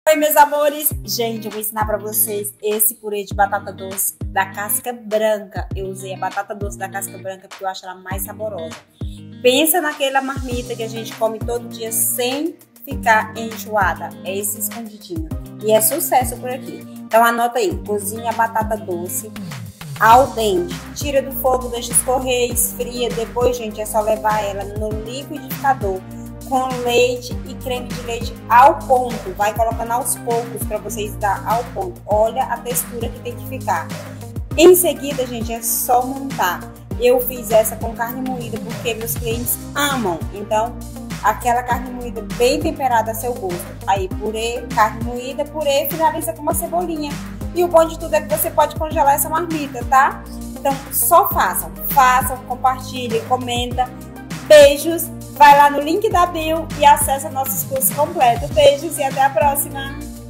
Oi, meus amores! Gente, eu vou ensinar pra vocês esse purê de batata doce da casca branca. Eu usei a batata doce da casca branca porque eu acho ela mais saborosa. Pensa naquela marmita que a gente come todo dia sem ficar enjoada. É esse escondidinho. E é sucesso por aqui. Então anota aí, cozinha a batata doce ao dente. Tira do fogo, deixa escorrer, esfria. Depois, gente, é só levar ela no liquidificador com leite e creme de leite ao ponto. Vai colocando aos poucos para vocês dar ao ponto. Olha a textura que tem que ficar. Em seguida, gente, é só montar. Eu fiz essa com carne moída porque meus clientes amam. Então, aquela carne moída bem temperada a seu gosto. Aí, purê, carne moída, purê, finaliza com uma cebolinha. E o bom de tudo é que você pode congelar essa marmita, tá? Então, só façam. Façam, compartilhem, comenta. Beijos. Vai lá no link da bio e acessa nossos cursos completos. Beijos e até a próxima!